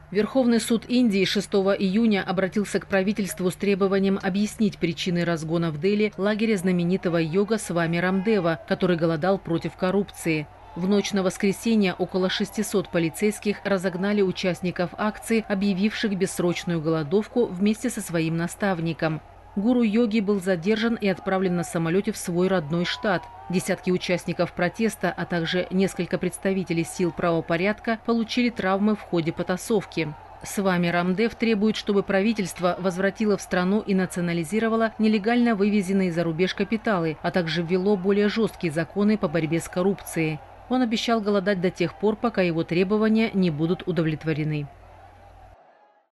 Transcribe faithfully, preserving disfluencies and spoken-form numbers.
Верховный суд Индии шестого июня обратился к правительству с требованием объяснить причины разгона в Дели лагеря знаменитого йога Свами Рамдева, который голодал против коррупции. В ночь на воскресенье около шестисот полицейских разогнали участников акции, объявивших бессрочную голодовку вместе со своим наставником. Гуру йоги был задержан и отправлен на самолете в свой родной штат. Десятки участников протеста, а также несколько представителей сил правопорядка получили травмы в ходе потасовки. Свами Рамдев требует, чтобы правительство возвратило в страну и национализировало нелегально вывезенные за рубеж капиталы, а также ввело более жесткие законы по борьбе с коррупцией. Он обещал голодать до тех пор, пока его требования не будут удовлетворены.